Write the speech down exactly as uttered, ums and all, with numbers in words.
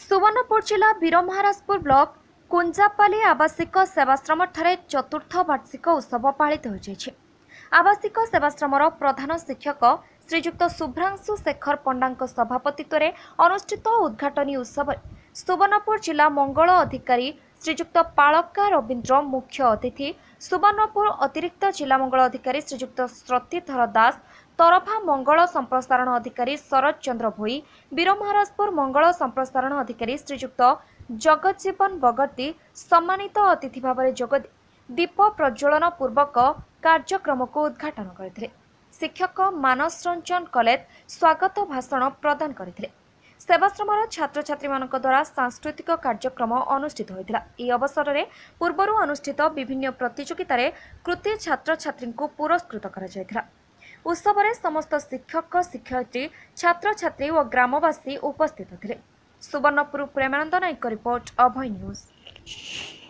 सुवर्णपुर जिला वीरमहाराजपुर ब्लॉक कुंजापाली आवासिक सेवाश्रम ठारे चतुर्थ वार्षिक उत्सव पालित हो। आवासिक सेवाश्रमर प्रधान शिक्षक श्रीजुक्त शुभ्रांशु शेखर पंडा सभापतित्व में अनुष्ठित उद्घाटनी उत्सव सुवर्णपुर जिला मंगल अधिकारी श्रीजुक्त पालका रवींद्र मुख्य अतिथि, सुवर्णपुर अतिरिक्त जिला मंगल अधिकारी श्रीजुक्त श्रुतिधर दास, तरफा मंगल संप्रसारण अधिकारी शरद चंद्र भोई, वीरमहाराजपुर मंगल संप्रसारण अधिकारी श्रीजुक्त जगज्जीवन बगर्ती सम्मानित अतिथि भाव में जोगदी दीप प्रज्वलन पूर्वक कार्यक्रम को उद्घाटन करथिले। शिक्षक मानस रंजन कलेत स्वागत भाषण प्रदान करथिले। सेवाश्रमर छात्र छात्री मानक द्वारा सांस्कृतिक कार्यक्रम अनुष्ठित होइतिला। ई अवसर में पूर्वर अनुष्ठित विभिन्न प्रतियोगिता रे कृति छात्र छात्री को पुरस्कृत करा जायतिला। उत्सव में समस्त शिक्षक शिक्षयित्री छात्र छात्री और ग्रामवासी उपस्थित थे। Subarnapur Premananda Nayak report, Abhay news.